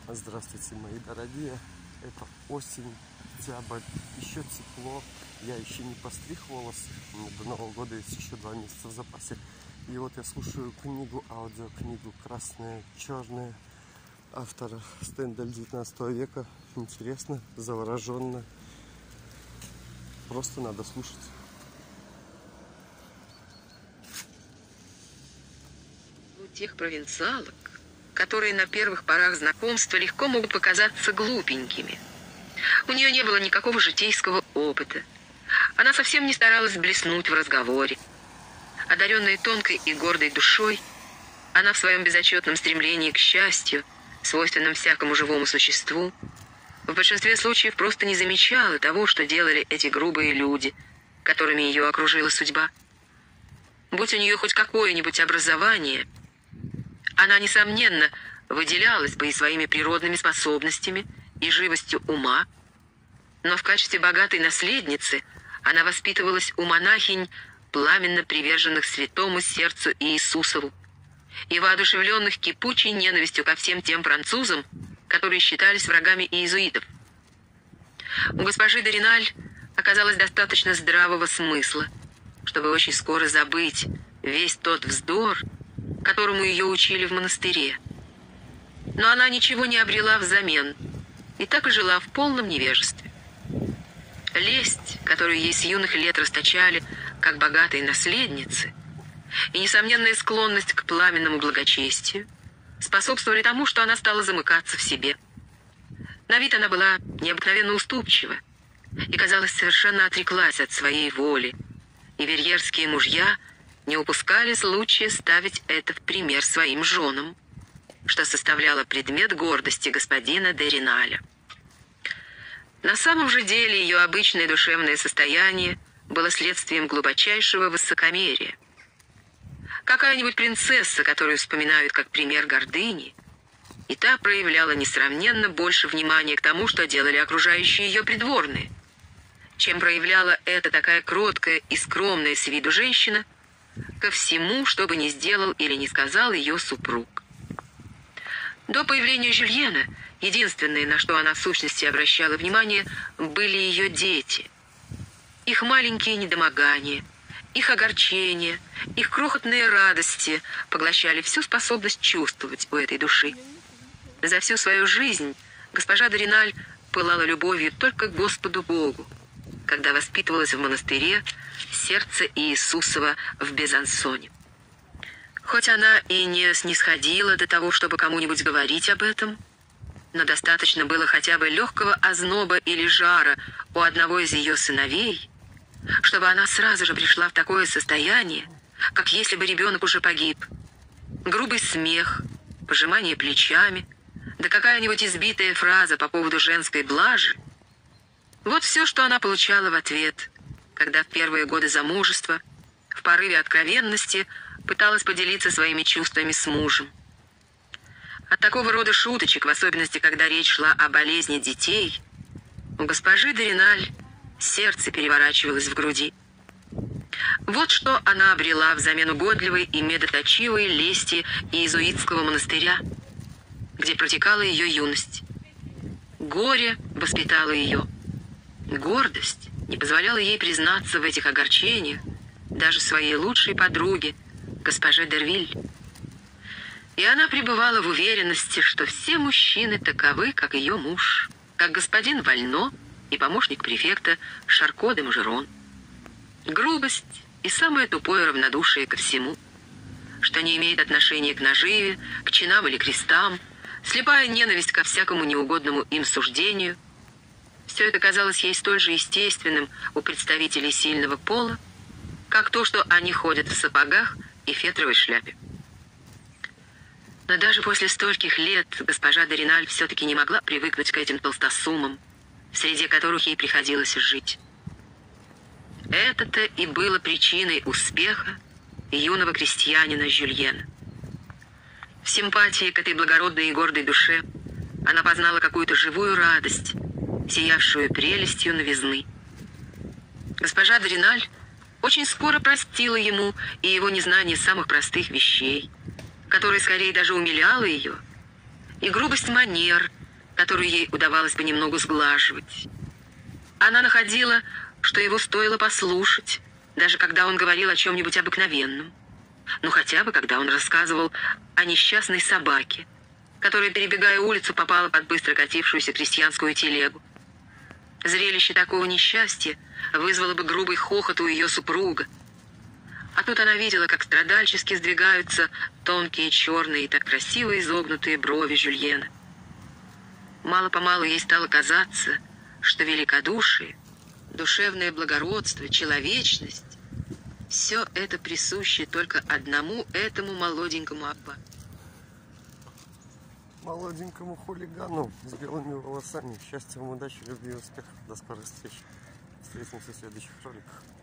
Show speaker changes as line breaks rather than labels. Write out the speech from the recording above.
Здравствуйте, мои дорогие. Это осень, октябрь, еще тепло. Я еще не постриг волосы. До Нового года есть еще 2 месяца в запасе. И вот я слушаю книгу, аудиокнигу «Красное, черное» автора Стендаля 19 века. Интересно, завороженно. Просто надо слушать.
Тех провинциалок, которые на первых порах знакомства легко могут показаться глупенькими. У нее не было никакого житейского опыта. Она совсем не старалась блеснуть в разговоре. Одаренная тонкой и гордой душой, она в своем безотчетном стремлении к счастью, свойственном всякому живому существу, в большинстве случаев просто не замечала того, что делали эти грубые люди, которыми ее окружила судьба. Будь у нее хоть какое-нибудь образование, она, несомненно, выделялась бы и своими природными способностями, и живостью ума, но в качестве богатой наследницы она воспитывалась у монахинь, пламенно приверженных святому сердцу Иисусову, и воодушевленных кипучей ненавистью ко всем тем французам, которые считались врагами иезуитов. У госпожи де Реналь оказалось достаточно здравого смысла, чтобы очень скоро забыть весь тот вздор, которому ее учили в монастыре. Но она ничего не обрела взамен и так и жила в полном невежестве. Лесть, которую ей с юных лет расточали как богатой наследницы, и несомненная склонность к пламенному благочестию способствовали тому, что она стала замыкаться в себе. На вид она была необыкновенно уступчива и, казалось, совершенно отреклась от своей воли, и верьерские мужья не упускали случая ставить это в пример своим женам, что составляло предмет гордости господина де Реналя. На самом же деле ее обычное душевное состояние было следствием глубочайшего высокомерия. Какая-нибудь принцесса, которую вспоминают как пример гордыни, и та проявляла несравненно больше внимания к тому, что делали окружающие ее придворные, чем проявляла эта такая кроткая и скромная с виду женщина ко всему, что бы ни сделал или не сказал ее супруг. До появления Жюльена единственное, на что она в сущности обращала внимание, были ее дети. Их маленькие недомогания, их огорчения, их крохотные радости поглощали всю способность чувствовать у этой души. За всю свою жизнь госпожа де Реналь пылала любовью только к Господу Богу, когда воспитывалась в монастыре сердце Иисусова в Безансоне. Хоть она и не снисходила до того, чтобы кому-нибудь говорить об этом, но достаточно было хотя бы легкого озноба или жара у одного из ее сыновей, чтобы она сразу же пришла в такое состояние, как если бы ребенок уже погиб. Грубый смех, пожимание плечами, да какая-нибудь избитая фраза по поводу женской блажи — вот все, что она получала в ответ, когда в первые годы замужества, в порыве откровенности, пыталась поделиться своими чувствами с мужем. От такого рода шуточек, в особенности, когда речь шла о болезни детей, у госпожи де Реналь сердце переворачивалось в груди. Вот что она обрела взамен угодливой и медоточивой лести иезуитского монастыря, где протекала ее юность. Горе воспитало ее. Гордость не позволяла ей признаться в этих огорчениях даже своей лучшей подруге, госпоже Дервиль. И она пребывала в уверенности, что все мужчины таковы, как ее муж, как господин Вально и помощник префекта Шарко де Мажерон. Грубость и самое тупое равнодушие ко всему, что не имеет отношения к наживе, к чинам или крестам, слепая ненависть ко всякому неугодному им суждению — все это казалось ей столь же естественным у представителей сильного пола, как то, что они ходят в сапогах и фетровой шляпе. Но даже после стольких лет госпожа де Реналь все-таки не могла привыкнуть к этим толстосумам, среди которых ей приходилось жить. Это-то и было причиной успеха юного крестьянина Жюльена. В симпатии к этой благородной и гордой душе она познала какую-то живую радость, сиявшую прелестью новизны. Госпожа де Реналь очень скоро простила ему и его незнание самых простых вещей, которое скорее даже умиляло ее, и грубость манер, которую ей удавалось понемногу сглаживать. Она находила, что его стоило послушать, даже когда он говорил о чем-нибудь обыкновенном. Ну, хотя бы, когда он рассказывал о несчастной собаке, которая, перебегая улицу, попала под быстро катившуюся крестьянскую телегу. Зрелище такого несчастья вызвало бы грубый хохот у ее супруга. А тут она видела, как страдальчески сдвигаются тонкие черные и так красиво изогнутые брови Жюльена. Мало-помалу ей стало казаться, что великодушие, душевное благородство, человечность — все это присуще только одному этому молоденькому аббату.
Молоденькому хулигану с белыми волосами. Счастья вам, удачи, любви и успехов. До скорых встреч. Встретимся в следующих роликах.